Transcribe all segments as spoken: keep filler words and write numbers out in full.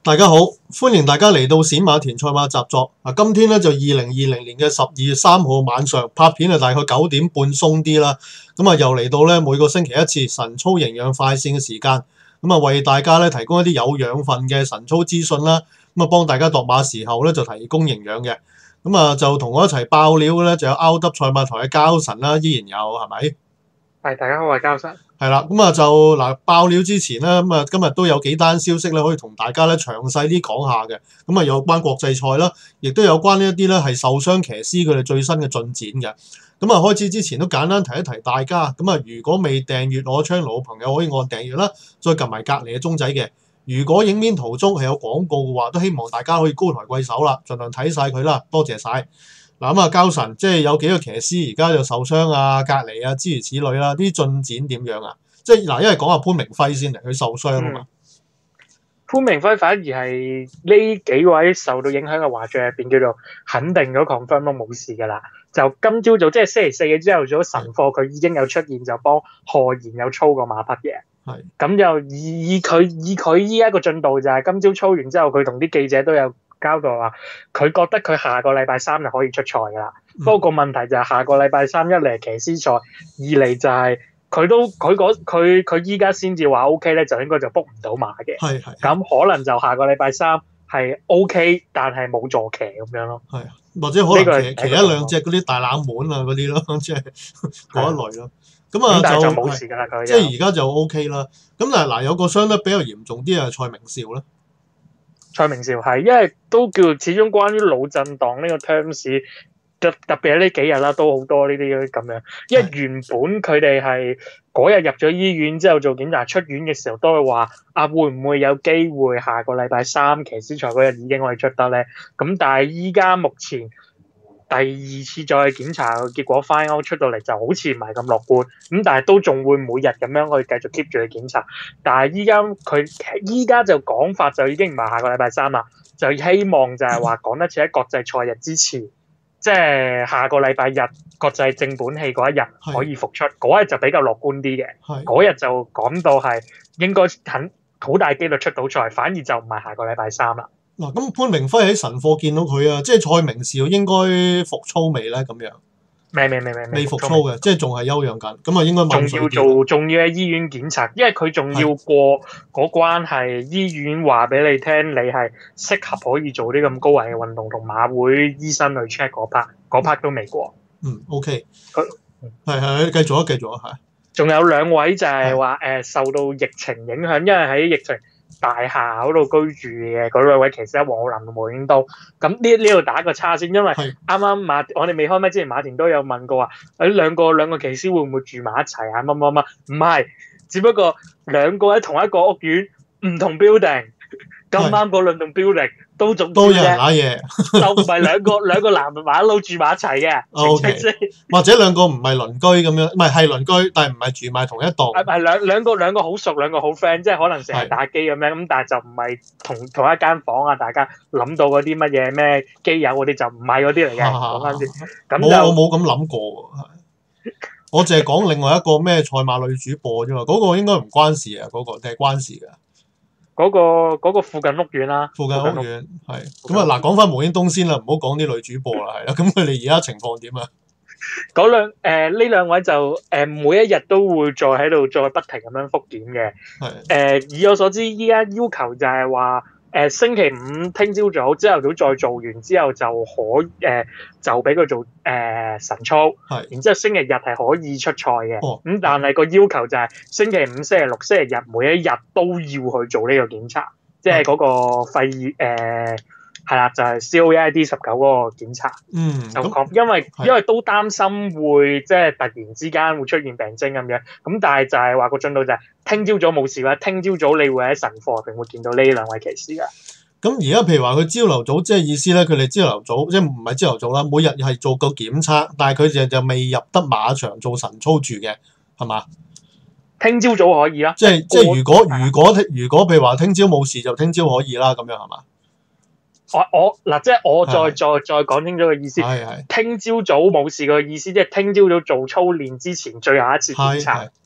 大家好，歡迎大家嚟到冼馬田賽馬習作。啊，今天咧就二零二零年嘅十二月三號晚上拍片啊，大概九點半鬆啲啦。咁啊，又嚟到咧每個星期一次晨操營養快線嘅時間，咁啊為大家咧提供一啲有養分嘅晨操資訊啦。咁啊幫大家度馬時候咧就提供營養嘅。咁啊就同我一齊爆料嘅咧就有 R W 賽馬台嘅交神啦，依然有係咪？ 係，大家好，我係交神。 係啦，咁啊就嗱爆料之前咧，咁啊今日都有幾單消息咧，可以同大家咧詳細啲講下嘅。咁啊有關國際賽啦，亦都有關呢一啲咧係受傷騎師佢哋最新嘅進展嘅。咁啊開始之前都簡單提一提大家，咁啊如果未訂閱我 channel 嘅朋友可以按訂閱啦，再撳埋隔離嘅鐘仔嘅。如果影片途中係有廣告嘅話，都希望大家可以高抬貴手啦，盡量睇晒佢啦，多謝晒。嗱咁啊，交神即係有幾個騎師而家就受傷啊、隔離啊，諸如此類啦。啲進展點樣啊？即係嗱，因為講下潘明輝先嚟，佢受傷啊嘛、嗯。 潘明輝反而係呢幾位受到影響嘅華將入邊叫做肯定咗 confirm 都冇事㗎啦。就今朝早即係星期四嘅朝頭早晨課，佢已經有出現就幫賀賢有操過馬匹嘅。係。咁就以佢以佢依一個進度就係今朝操完之後，佢同啲記者都有交代話，佢覺得佢下個禮拜三就可以出賽㗎啦。不過個問題就係下個禮拜三一嚟係騎師賽，二嚟就係佢都佢佢佢依家先至話 O K 咧，就應該就 book 唔到馬嘅。係係。咁可能就下個禮拜三係 O K，但係冇坐騎咁樣咯。係，或者可能騎騎一兩隻嗰啲大冷門啊嗰啲咯，即係嗰一類咯。咁啊就冇事㗎啦，佢即係而家就 O K 啦。咁嗱嗱有個傷得比較嚴重啲啊，蔡明紹咧。 蔡明紹係，因為都叫始終關於腦震盪呢個 terms，特特別係呢幾日啦，都好多呢啲咁樣。因為原本佢哋係嗰日入咗醫院之後做檢查，出院嘅時候都係話啊，會唔會有機會下個禮拜三騎師賽嗰日已經可以出得咧？咁但係依家目前第二次再檢查嘅結果 final 出到嚟就好似唔係咁樂觀，咁但係都仲會每日咁樣去繼續 keep 住去檢查。但係依家佢依家就講法就已經唔係下個禮拜三啦，就希望就係話講得似喺國際賽日之前，即係下個禮拜日國際正本戲嗰一日可以復出，嗰日就比較樂觀啲嘅。嗰日就講到係應該很好大機率出到賽，反而就唔係下個禮拜三啦。 嗱，咁潘明輝喺晨課見到佢啊，即係蔡明紹應該復操未咧？咁樣未未未未未復操嘅，即係仲係休養緊。咁啊，應該仲要做，仲要喺醫院檢查，因為佢仲要過嗰關係，醫院話俾你聽，你係適合可以做啲咁高危嘅運動，同馬會醫生去 check 嗰 part，嗰 part 都未過。 嗯 ，OK，佢係係繼續啊，繼續啊，係。 仲有兩位就係話誒受到疫情影響，因為喺疫情大廈嗰度居住嘅嗰兩位騎師，黃浩南同毛永都。咁呢呢度打個叉先，因為啱啱馬我哋未開麥之前，馬田都有問過話，誒兩個兩個騎師會唔會住埋一齊啊？乜乜乜？唔係，只不過兩個喺同一個屋苑，唔同 building，咁啱嗰兩棟 building 都仲都有人揦嘢， 就唔係兩個兩個男馬佬住埋一齊嘅。 O K，或者兩個唔係鄰居咁樣，唔係係鄰居，但係唔係住埋同一棟。 係係兩兩個兩個好熟，兩個好 friend， 即係可能成日打機咁樣，咁但係就唔係同同一間房啊！大家諗到嗰啲乜嘢咩基友嗰啲就唔係嗰啲嚟嘅。講翻先，咁就我冇咁諗過喎。我淨係講另外一個咩賽馬女主播啫嘛，嗰個應該唔關事啊，嗰個定係關事㗎？ 嗰個嗰個附近屋苑啦， 附近屋苑係咁啊！嗱，講翻毛英東先啦，唔好講啲女主播啦，係啦。咁佢哋而家情況點啊？ 嗰兩誒呢兩位就誒每一日都會再喺度再不停咁樣復檢嘅。係誒以我所知，依家要求就係話誒星期五聽朝早朝頭早再做完之後就可誒就俾佢做誒晨操，係然之後星期日係可以出賽嘅。哦，咁但係個要求就係星期五、星期六、星期日每一日都要去做呢個檢查，即係嗰個肺誒。呃係啦，就係 C O A I D 十九嗰個檢查，嗯，就講，因為因為都擔心會即係突然之間會出現病徵咁樣，咁但係就係話個進度就係聽朝早冇事嘅，聽朝早你會喺晨課入邊會見到呢兩位騎師㗎。 咁而家譬如話佢朝頭早，即係意思咧，佢哋朝頭早即係唔係朝頭早啦，每日係做個檢測，但係佢哋就未入得馬場做晨操住嘅，係嘛？ 聽朝早可以啦， 即係即係如果如果如果譬如話聽朝冇事就聽朝可以啦，咁樣係嘛？ 我我嗱，即係我再再再講清楚個意思。係係。聽朝早冇事嘅意思，即係聽朝早做操練之前最後一次檢查，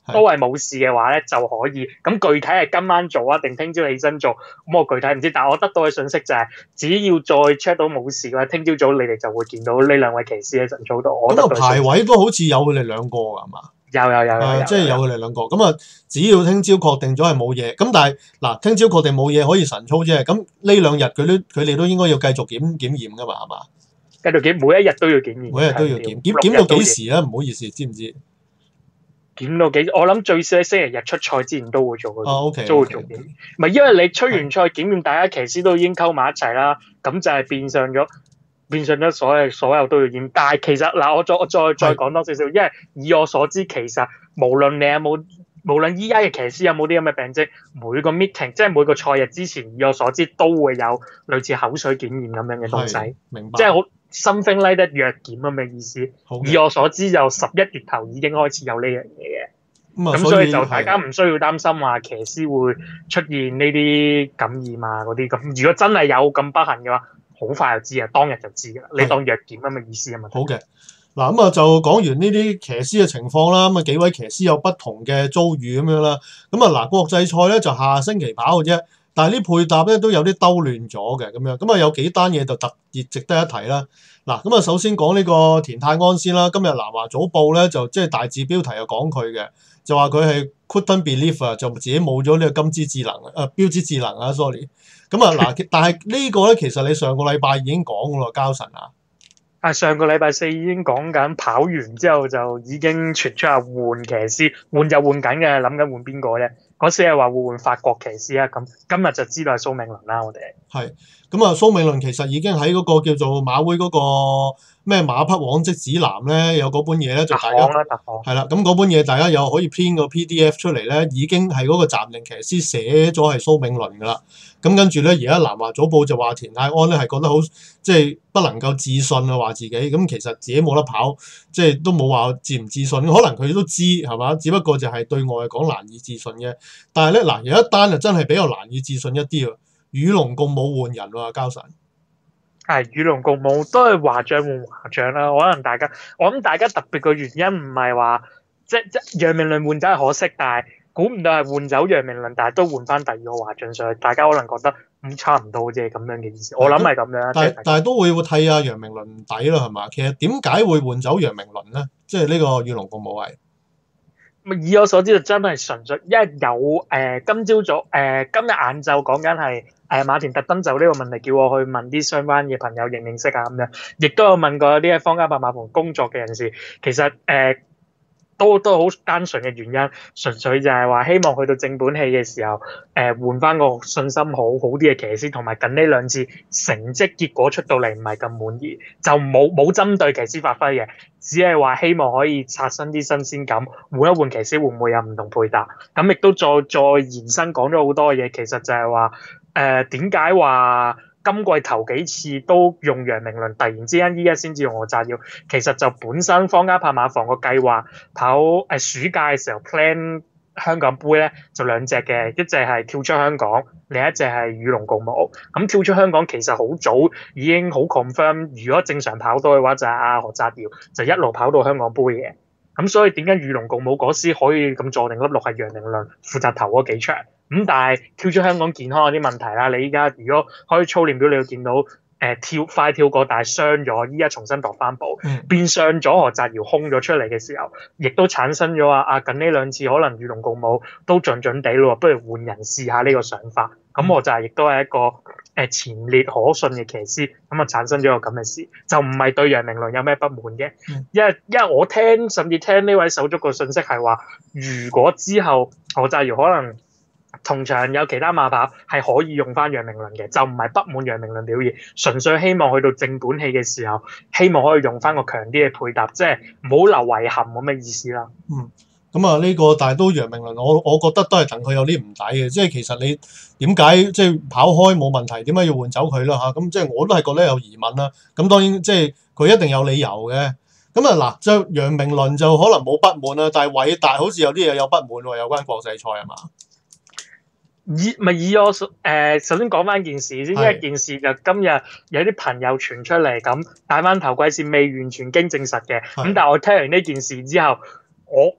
都係冇事嘅話咧就可以。咁具體係今晚做啊定聽朝起身做，咁我具體唔知。但係我得到嘅信息就係、是，只要再 check 到冇事嘅話，聽朝早你哋就會見到呢兩位騎師喺晨操度。我咁個排位都好似有佢哋兩個㗎，係嘛？ 有有有有， 即係有佢哋兩個。咁啊，只要聽朝確定咗係冇嘢，咁但係嗱，聽朝確定冇嘢可以晨操啫。咁呢兩日佢都佢哋都應該要繼續檢檢驗㗎嘛，係嘛？ 繼續檢，每一日都要檢驗， 每一日都要檢，檢檢到幾時咧？唔好意思，知唔知？ 檢到幾？我諗最少喺星期日出賽之前都會做嗰啲， 哦，OK， 都會做檢。唔係因為你出完賽檢驗，大家騎師都已經溝埋一齊啦，咁就係變相咗。變相咗所有所有都要驗，但係其實嗱，我再我再再講多少少，因為以我所知，其實無論你有冇，無論依家嘅騎師有冇啲咁嘅病徵，每個 meeting 即係每個賽日之前，以我所知都會有類似口水檢驗咁樣嘅東西， 明白？ 即係好 something like that 藥檢咁嘅意思。以我所知，就十一月頭已經開始有呢樣嘢嘅，咁、嗯、所以就大家唔需要擔心話騎師會出現呢啲感染啊嗰啲咁。如果真係有咁不幸嘅話，好快就知啊，當日就知噶啦。你當藥檢咁嘅意思啊嘛。 好嘅，嗱咁啊就講完呢啲騎師嘅情況啦。咁啊幾位騎師有不同嘅遭遇咁樣啦。咁啊嗱，國際賽咧就下星期跑嘅啫，但係啲配搭咧都有啲兜亂咗嘅咁樣。咁啊有幾單嘢就特別值得一提啦。嗱咁啊首先講呢個田泰安先啦。今日南華早報咧就即係大字標題又講佢嘅，就話佢係 couldn't believe 啊，就自己冇咗呢個金之智能啊，標之智能啊 ，sorry。咁啊嗱，但係呢個咧，其實你上個禮拜已經講噶啦，交神啊！ 啊，上個禮拜四已經講緊，跑完之後就已經傳出係換騎師，換就換緊嘅，諗緊換邊個咧？嗰時係話會換法國騎師啊，咁今日就知道係蘇銘倫啦，我哋係咁啊，蘇銘倫其實已經喺嗰個叫做馬會嗰個咩馬匹往績指南咧，有嗰本嘢咧就大家係啦，咁嗰本嘢大家又可以編個 P D F 出嚟咧，已經係嗰個暫定騎師寫咗係蘇銘倫噶啦。咁跟住咧，而家南華早報就話田泰安咧係覺得好即係不能夠置信啊，話自己咁其實自己冇得跑，即係都冇話置唔置信，可能佢都知係嘛，只不過就係對外講難以置信嘅。但係咧嗱，有一單就真係比較難以置信一啲喎，與龍共舞換人喎，交神。 係與龍共舞都係華將換華將啦，可能大家我諗大家特別嘅原因唔係話即即楊明倫換走係可惜，但係。估唔到係換走楊明倫，但係都換翻第二個華將上去，大家可能覺得咁差唔多啫咁樣嘅意思。我諗係咁樣。 但係但係都會會替阿楊明倫底啦，係嘛？其實點解會換走楊明倫咧？即係呢個與龍共舞係。 以我所知，就真係純粹，因為有誒、呃、今朝早誒、呃、今日晏晝講緊係誒馬田特登就呢個問題，叫我去問啲相關嘅朋友認唔認識啊咁樣，亦都有問過啲喺方家百馬房工作嘅人士，其實誒。呃都都好單純嘅原因，純粹就係話希望去到正本戲嘅時候，誒、呃、換翻個信心好好啲嘅騎師，同埋近呢兩次成績結果出到嚟唔係咁滿意，就冇冇針對騎師發揮嘅，只係話希望可以刷新啲新鮮感，換一換騎師會唔會有唔同配搭？咁亦都再再延伸講咗好多嘢，其實就係話誒點解話？今季頭幾次都用楊明倫，突然之間依家先至用何澤耀，其實就本身方家柏馬房個計劃跑誒、呃、暑假嘅時候 plan 香港杯咧就兩隻嘅，一隻係跳出香港，另一隻係與龍共舞。咁跳出香港其實好早已經好 confirm，如果正常跑到嘅話就係阿何澤耀就一路跑到香港杯嘅。咁所以點解與龍共舞嗰時可以咁坐定粒六係楊明倫負責頭嗰幾場？咁但係跳出香港健康有啲問題啦。你依家如果開操練表，你會見到誒、呃、跳快跳過，但係傷咗，依家重新度翻步， 嗯、變相咗何澤堯空咗出嚟嘅時候，亦都產生咗話啊近呢兩次可能與龍共舞都盡盡地咯，不如換人試下呢個想法。咁、嗯、我就係亦都係一個誒前列可信嘅騎師，咁啊產生咗個咁嘅事，就唔係對楊明倫有咩不滿嘅， 嗯、 因為因為我聽甚至聽呢位手足個信息係話，如果之後何澤堯可能同場有其他馬跑係可以用翻楊明倫嘅，就唔係不滿楊明倫表現，純粹希望去到正本戲嘅時候，希望可以用翻個強啲嘅配搭，即係唔好留遺憾咁嘅意思啦。 嗯。咁啊，呢個但係都楊明倫，我我覺得都係戥佢有啲唔抵嘅，即係其實你點解即係跑開冇問題，點解要換走佢啦嚇？咁即係我都係覺得有疑問啦。咁當然即係佢一定有理由嘅。咁啊嗱，就楊明倫就可能冇不滿啦，但係偉大好似有啲嘢有不滿喎，有關國際賽係嘛？ 以咪以我誒、呃、首先講翻件事先，呢一件事就今日有啲朋友傳出嚟，咁戴翻頭盔是未完全經證實嘅。咁但係我聽完呢件事之後，我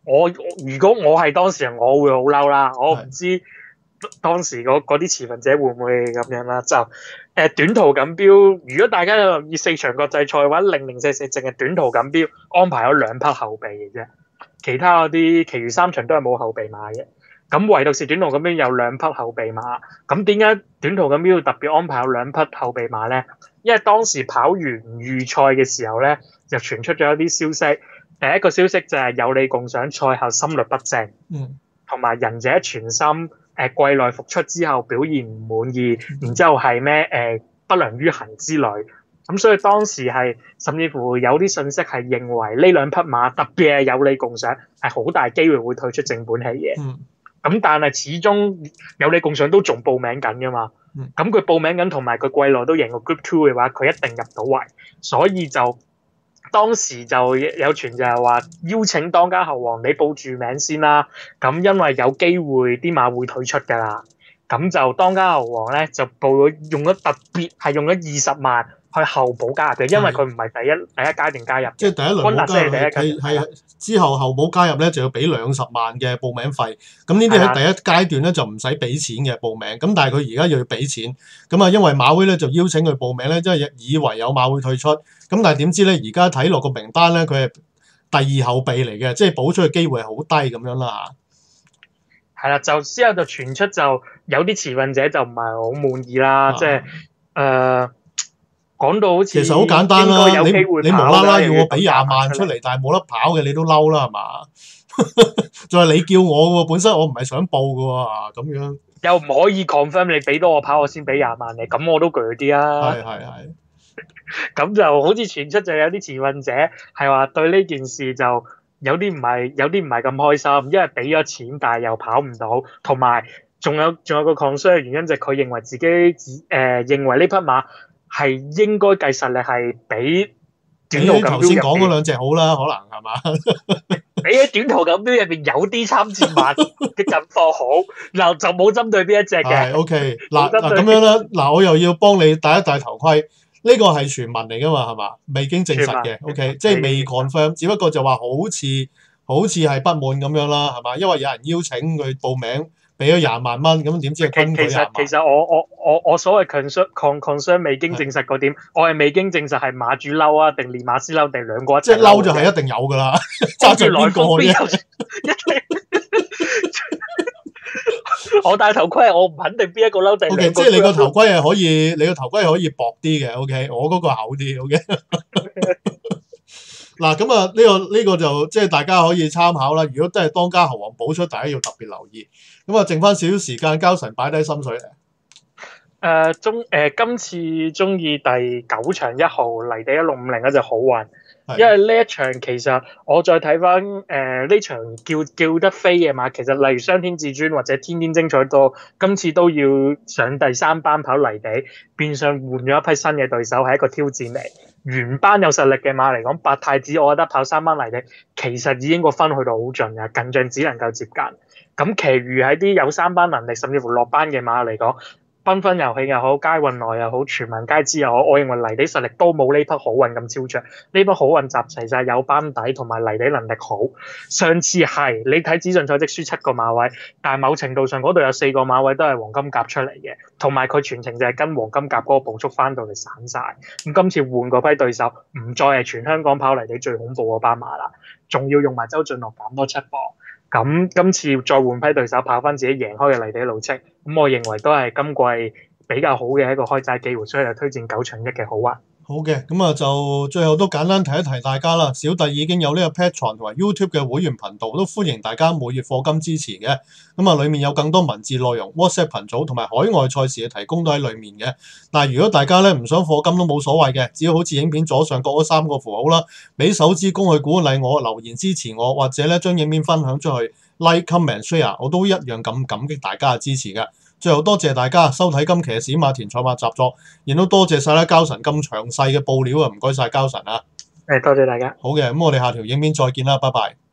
我如果我係當事人，我會好嬲啦。我唔知當時嗰嗰啲持份者會唔會咁樣啦。就誒、呃、短途錦標，如果大家有留意四場國際賽或者零零四四淨係短途錦標安排咗兩匹後備嘅啫，其他嗰啲其餘三場都係冇後備馬嘅。咁唯獨是短途錦標有兩匹後備馬。咁點解短途錦標要特別安排有兩匹後備馬咧？因為當時跑完預賽嘅時候咧，就傳出咗一啲消息。第一個消息就係有利共賞賽後心律不正， 嗯， 同埋仁者全心誒、呃、季內復出之後表現唔滿意，然之後係咩誒不良於行之類。咁所以當時係甚至乎有啲信息係認為呢兩匹馬特別係有利共賞係好大機會會退出正本戲嘅。 嗯， 咁但係始終有利共賞都仲報名緊㗎嘛。咁佢報名緊同埋佢季內都贏過 Group Two 嘅話，佢一定入到圍，所以就。當時就有傳就係話邀請當家猴王你報住名先啦，咁因為有機會啲馬會退出㗎啦，咁就當家猴王咧就報咗用咗特別係用咗二十萬去候補加入嘅，因為佢唔係第一第一階段加入， 即係第一輪冇加入，係係之後候補加入咧就要俾兩十萬嘅報名費，咁呢啲喺第一階段咧就唔使俾錢嘅報名，咁但係佢而家又要俾錢，咁啊因為馬會咧就邀請佢報名咧，即係以為有馬會退出，咁但係點知咧而家睇落個名單咧佢係第二後備嚟嘅，即係補出嘅機會係好低咁樣啦嚇。係啦，就之後就傳出就有啲持份者就唔係好滿意啦，即係誒。講到好似其實好簡單啦，你你無啦啦要我俾廿萬出嚟，但係冇得跑嘅，你都嬲啦係嘛？仲係你叫我嘅喎，本身我唔係想報嘅喎，咁樣又唔可以 confirm 你俾多我跑，我先俾廿萬你，咁我都鋸啲啊！係係係。咁就好似傳出就有啲持份者係話對呢件事就有啲唔係有啲唔係咁開心，因為俾咗錢但係又跑唔到，同埋仲有仲有個 concern 嘅原因就係佢認為自己誒、呃、認為呢匹馬。係應該計實力係比短途錦標入邊。你頭先講嗰兩隻好啦，可能係嘛？比喺短途錦標入邊有啲參戰馬嘅近況好，嗱就冇針對邊一隻嘅。係 OK，嗱嗱咁樣啦，嗱我又要幫你戴一戴頭盔，呢個係傳聞嚟噶嘛，係嘛？未經證實嘅 ，OK，即係未 confirm，只不過就話好似好似係不滿咁樣啦，係嘛？因為有人邀請佢報名。俾咗廿萬蚊，咁點知係坤佢廿萬？其實其實我我我我所謂 concern con concern 未經證實嗰點，我係未經證實係馬主嬲啊，定練馬師嬲，定兩個一齊。即係嬲就係一定有噶啦，揸住邊個啫？我戴頭盔，我唔肯定邊一個嬲定。O K，即係你個頭盔係可以，你個頭盔係可以薄啲嘅。O K，我嗰個厚啲。O K。嗱咁啊，呢個呢個就即係大家可以參考啦。如果真係當家猴王補出，大家要特別留意。咁啊，剩翻少少時間，交神擺低心水嚟。誒中誒今次中意第九場一號泥地一六五零嗰隻好運，因為呢一場其實我再睇翻誒呢場叫叫得飛嘅馬，其實例如雙天至尊或者天天精彩多，今次都要上第三班跑泥地，變相換咗一批新嘅對手，係一個挑戰嚟。原班有實力嘅馬嚟講，八太子我覺得跑三班泥地其實已經個分去到好盡嘅，近仗只能夠接近。咁其餘喺啲有三班能力甚至乎落班嘅馬嚟講，繽紛遊戲又好，佳運內又好，全民皆知又好，我認為泥地實力都冇呢匹好運咁超卓。呢匹好運集齊晒有班底同埋泥地能力好。上次係你睇資訊賽即輸七個馬位，但係某程度上嗰度有四個馬位都係黃金甲出嚟嘅，同埋佢全程就係跟黃金甲嗰個步速翻到嚟散晒。咁今次換嗰批對手，唔再係全香港跑泥地最恐怖嗰班馬啦，仲要用埋周俊樂減多七磅。咁今次再換批對手跑翻自己贏開嘅泥地路程，咁我認為都係今季比較好嘅一個開齋機會，所以就推薦九場一嘅好運。好嘅，咁啊就最後都簡單提一提大家啦。小弟已經有呢個 Patreon 同埋 YouTube 嘅會員頻道，都歡迎大家每月課金支持嘅。咁啊，裡面有更多文字內容、WhatsApp 頻組同埋海外賽事嘅提供都喺裡面嘅。但係如果大家咧唔想課金都冇所謂嘅，只要好似影片左上角嗰三個符號啦，俾手指公去鼓勵我、留言支持我，或者咧將影片分享出去 ，like、comment、share， 我都一樣咁感激大家嘅支持嘅。最後多謝大家收睇今期嘅史馬田賽馬習作，亦都多謝晒啦交神咁詳細嘅報料啊！唔該晒交神啊！誒，多謝大家。好嘅，咁我哋下條影片再見啦，拜拜。